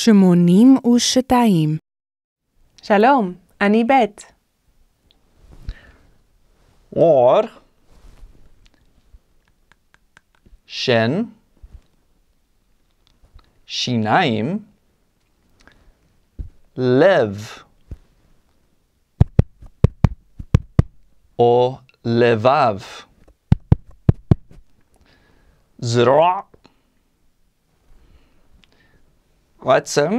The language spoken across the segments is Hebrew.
82. שלום, אני בית. עור, שן, שיניים, לב או לבב, זרוע, עצם,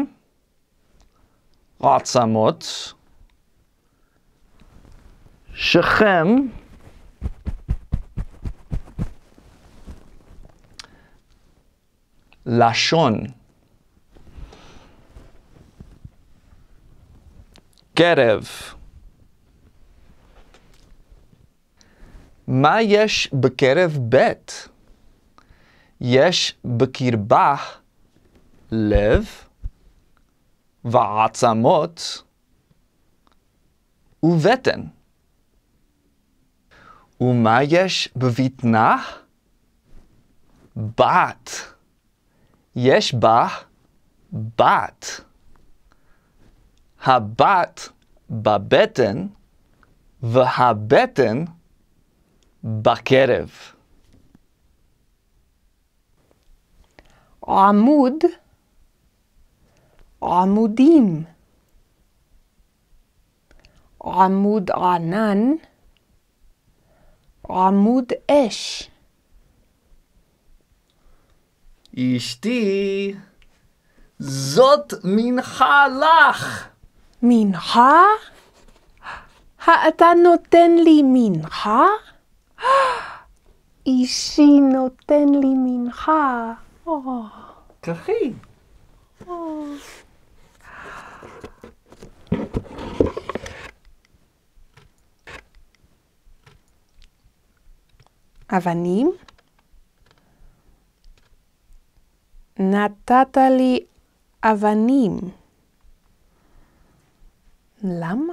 עצמות, שכם, לשון, קרב. מה יש בקרב בית? יש בקרבה לב ועצמות ובטן. ומה יש בבטנה? בת. יש בה בת. הבת בבטן והבטן בקרב. עמוד, עמודים. עמוד ענן, עמוד אש. אשתי, זאת מנחה לך. מנחה? אתה נותן לי מנחה? אישי נותן לי מנחה. קחי. אבנים? נתת לי אבנים. למה?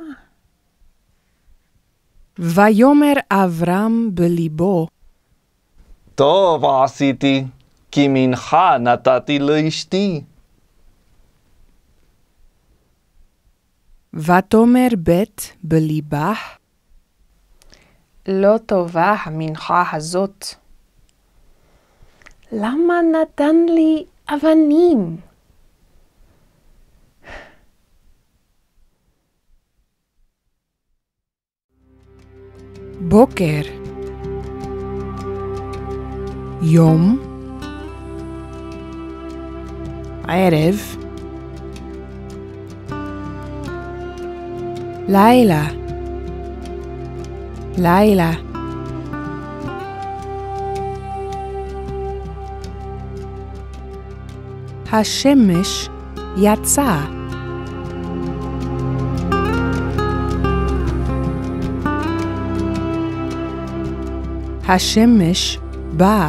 ויאמר אברהם בליבו, טוב עשיתי, כי מנחה נתתי לאשתי. ותאמר בית בליבה, לא טובה המנחה הזאת. למה נתן לי אבנים? בוקר, יום, ערב, לילה, לילה. השמש יצאה. השמש באה.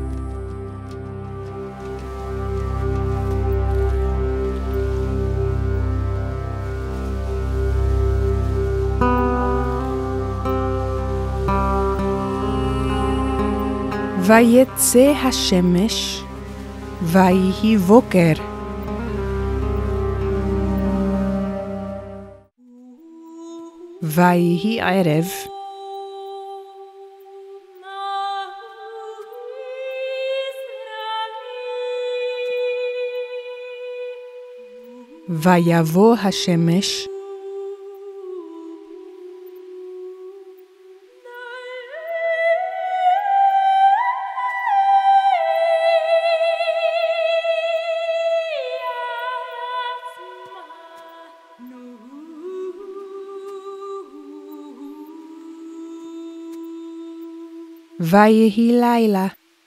ויצא השמש, ויהי בוקר. ויהי ערב. ויבוא השמש. ויהי לילה.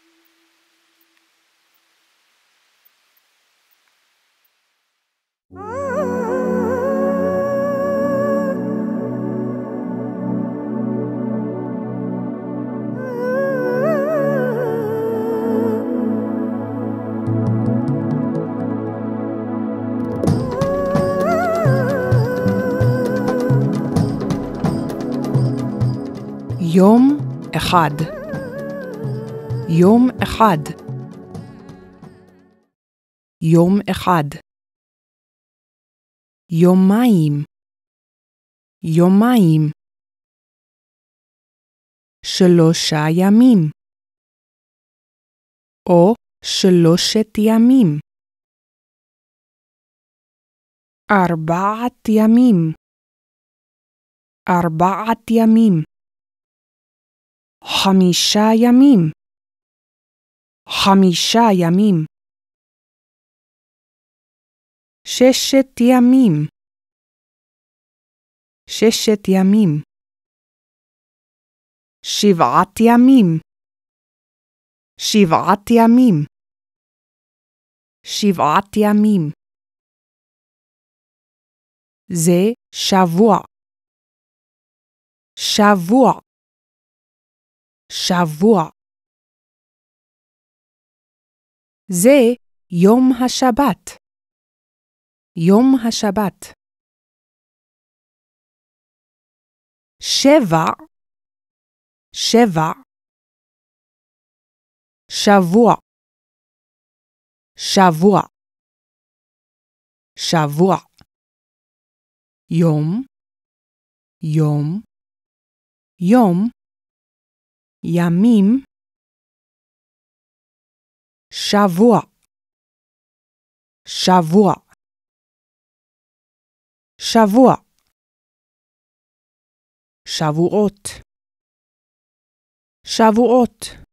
יום אחד. יום אחד. יום אחד. יומיים, יומיים. 3 ימים, או 3 ימים. 4 ימים, 4 ימים. 5 ימים, 5 ימים. 6 ימים, 6 ימים. 7 ימים, 7 ימים. 7 ימים. זה שבוע, שבוע, שבוע. זה יום השבת, יום השבת. 7, 7. שבוע, שבוע, שבוע. יום, יום, יום. ימים, שבוע, שבוע, שבוע. שבועות, שבועות.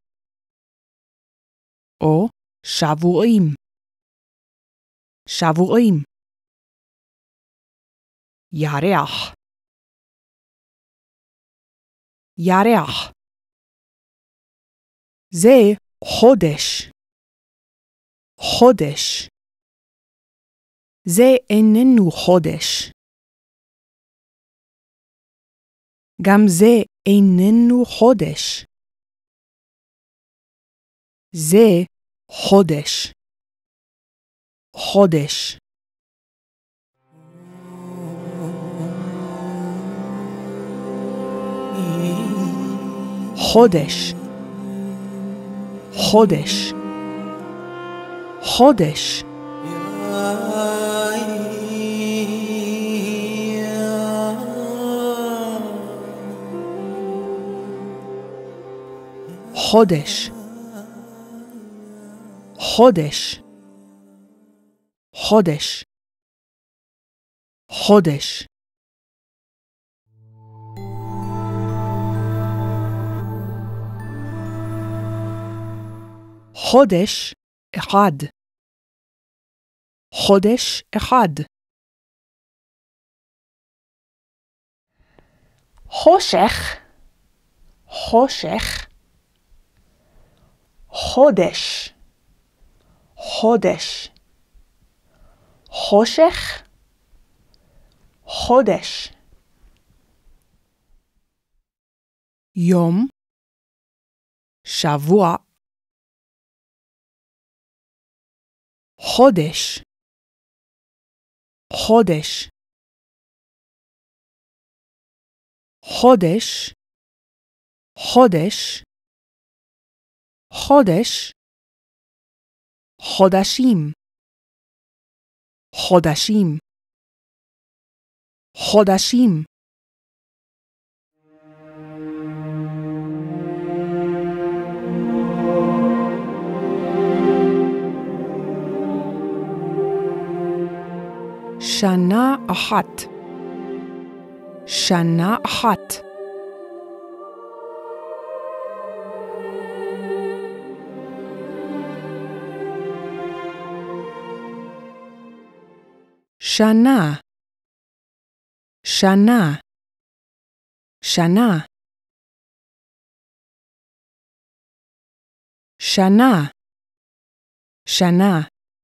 או שבועים, שבועים. ירח, ירח. זה חודש, חודש. זה איננו חודש. גם זה איננו חודש. זה חודש, חודש. חודש, חודש, חודש. חודש, חודש, חודש, חודש. חודש אחד, חודש אחד. חושך, חושך. חודש, חודש. חושך, חודש. יום, שבוע, חודש, חודש, חודש, חודש, חודש. חודשים, חודשים, חודשים. שנה אחת, שנה אחת. שנה, שנה, שנה. שנה, שנה.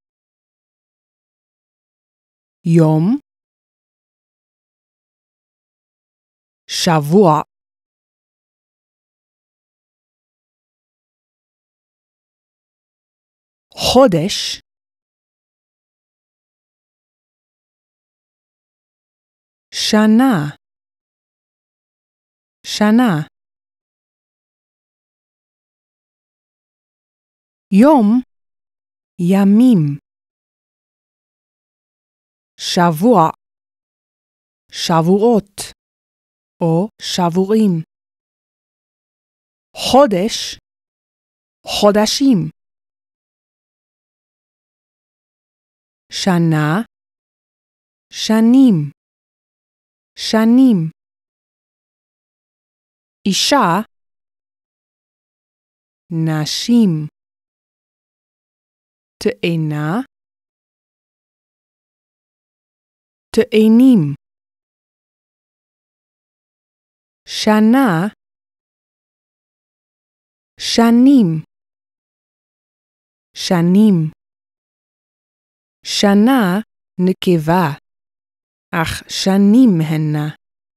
יום, שבוע, חודש, שנה, שנה. יום, ימים. שבוע, שבועות או שבורים. חודש, חודשים. שנה, שנים, שנים. אישה, נשים. תאנה, תאנים. שנה, שנים, שנים. שנה נקבה, אך שנים הנה.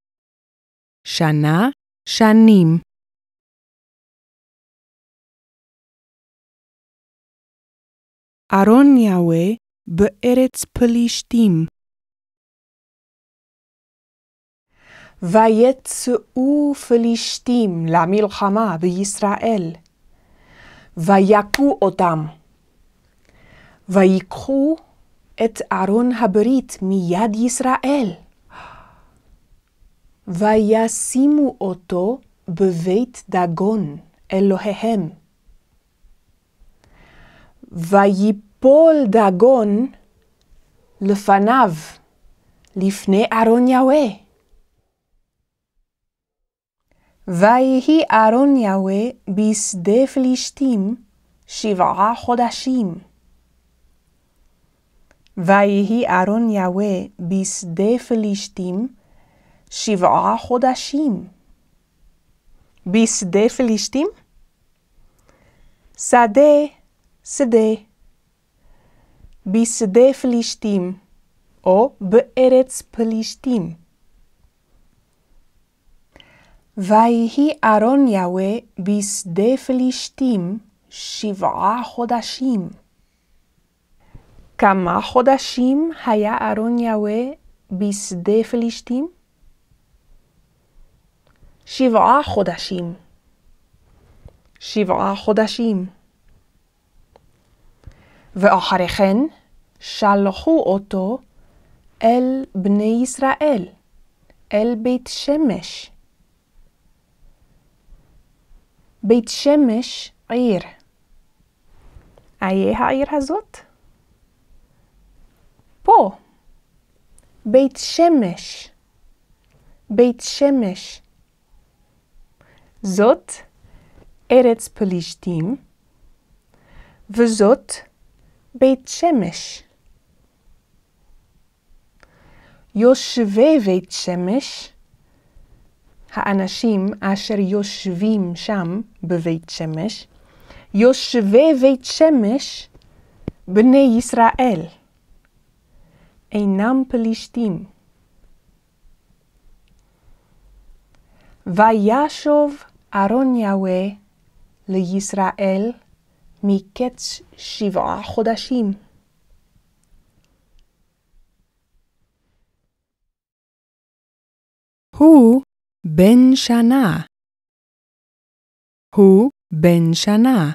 שנה, שנים. ארון יהוה בארץ פלישתים. ויצאו פלישתים למלחמה בישראל, ויכו אותם, ויקחו את ארון הברית מיד ישראל, וישימו אותו בבית דגון אלוהיהם. ויפול דגון לפניו, לפני ארון יהוה. ויהי ארון יהוה בשדה פלישתים 7 חודשים. ויהי ארון יהוה בשדה פלישתים 7 חודשים. בשדה פלישתים? שדה, שדה. בשדה פלישתים, או בארץ פלישתים. ויהי ארון יהוה בשדה פלישתים 7 חודשים. כמה חודשים היה ארון יהוה בשדה פלישתים? 7 חודשים. 7 חודשים. ואחרי כן שלחו אותו אל בני ישראל, אל בית שמש. בית שמש עיר. איה העיר הזאת? פה. בית שמש. בית שמש. זאת ארץ פלישתים, וזאת בית שמש. יושבי בית שמש, האנשים אשר יושבים שם בבית שמש, יושבי בית שמש, בני ישראל, אינם פלישתים. וישוב ארון יהוה לישראל מקץ 7 חודשים. הוא בן שנה. הוא בן שנה.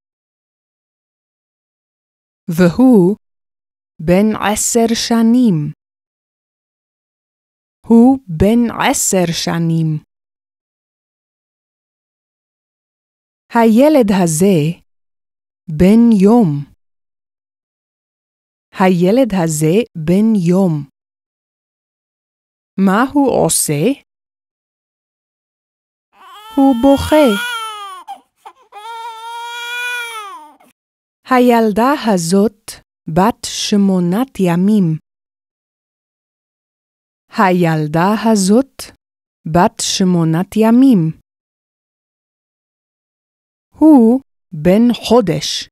והוא בן 10 שנים. הוא בן 10 שנים. הילד הזה בן יום. הילד הזה בן יום. מה הוא עושה? הוא בוכה. הילדה הזאת בת 8 ימים. הילדה הזאת בת 8 ימים. הוא בן חודש.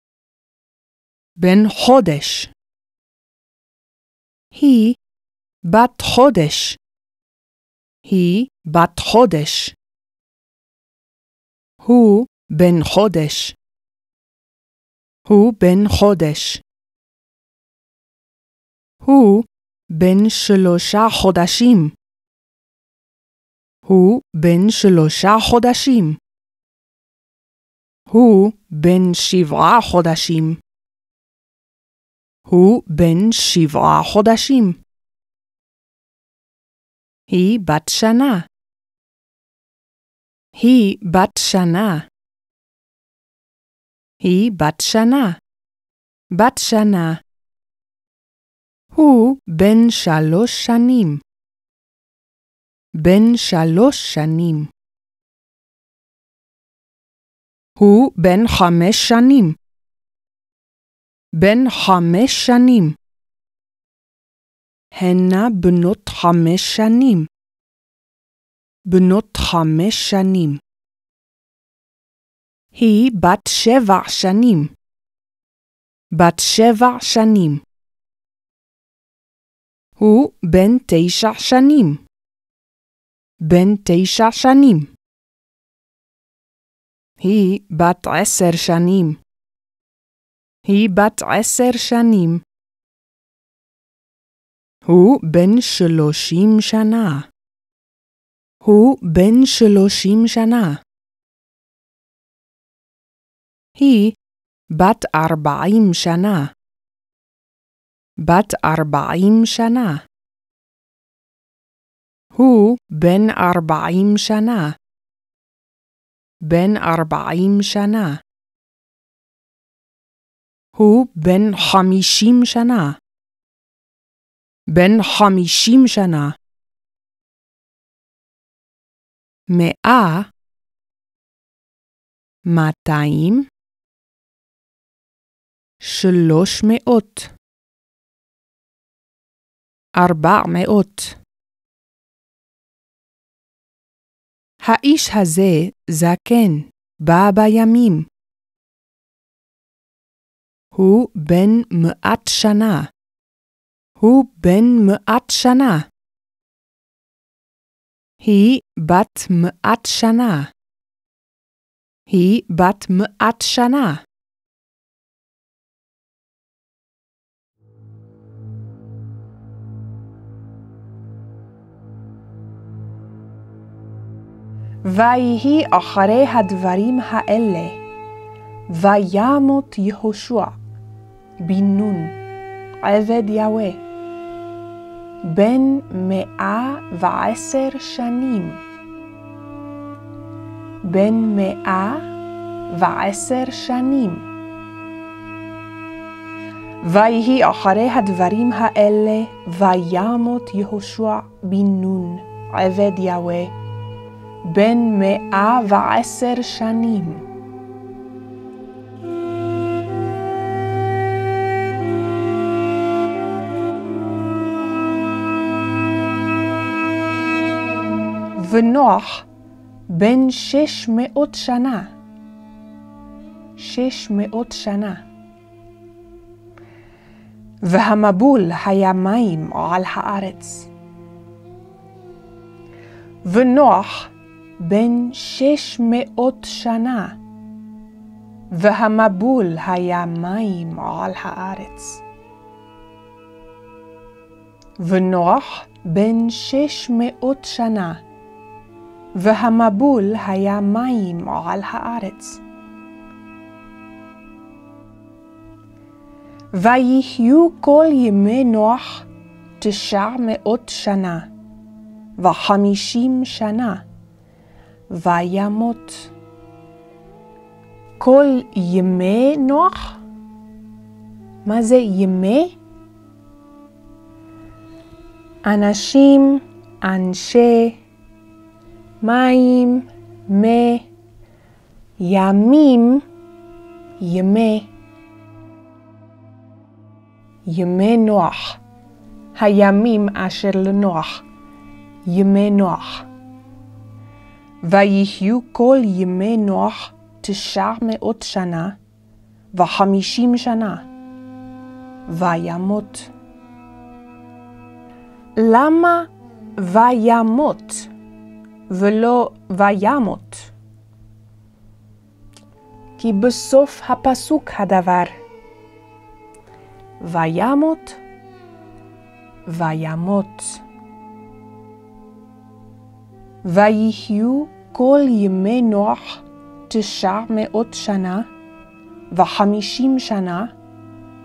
בן חודש. היא בת חודש. היא בת חודש. הוא בן חודש. הוא בן חודש. הוא בן 3 חודשים. הוא בן 3 חודשים. הוא בן 7 חודשים. הוא בן 7 חודשים. היא בת שנה. היא בת שנה. היא בת שנה. בת שנה. הוא בן 3 שנים. בן 3 שנים. הוא בן 5 שנים. בן 5 שנים. הנה בנות 5 שנים. בנות 5 שנים. היא בת 7 שנים. בת 7 שנים. הוא בן 9 שנים. בן 9 שנים. היא בת 10 שנים. היא בת 10 שנים. הוא בן 30 שנה. הוא בן 30 שנה. היא בת 40 שנה. בת 40 שנה. הוא בן 40 שנה. בן 40 שנה. הוא בן 50 שנה. בן 50 שנה. 100. 200. 300. 400. האיש הזה זקן, בא בימים. הוא בן 100 שנה. הוא בן 100 שנה. היא בת 100 שנה. היא בת 100 שנה. ויהי אחרי הדברים האלה, וימות יהושע בן נון, עבד יהוה, בן 110 שנים. בן 110 שנים. ויהי אחרי הדברים האלה, וימות יהושע בן נון, עבד יהוה, בן 110 שנים. ונוח בן 600 שנה. 600 שנה. והמבול היה מים על הארץ. ונוח בן 600 שנה, והמבול היה מים על הארץ. ונוח בן 600 שנה, והמבול היה מים על הארץ. ויחיו כל ימי נוח 900 שנה, ו50 שנה. וימות. כל ימי נוח? מה זה ימי? אנשים, אנשי, מים, מי, ימים, ימי. ימי נוח. הימים אשר לנוח. ימי נוח. ויחיו כל ימי נוח 900 שנה, ו50 שנה. וימות. למה וימות ולא וימות? כי בסוף הפסוק הדבר. וימות, וימות. ויחיו כל ימי נוח 900 שנה, ו50 שנה.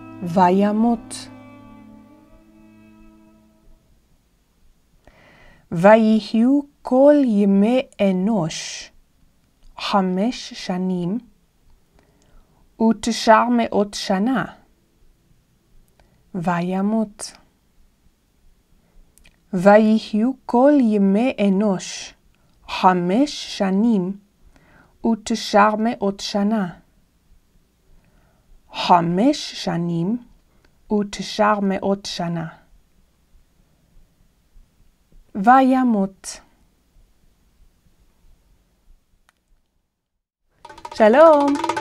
וימות. ויהיו כל ימי אנוש 5 שנים ו900 שנה. וימות. ויהיו כל ימי אנוש 5 שנים ו900 שנה. 5 שנים ו900 שנה. וימות. שלום!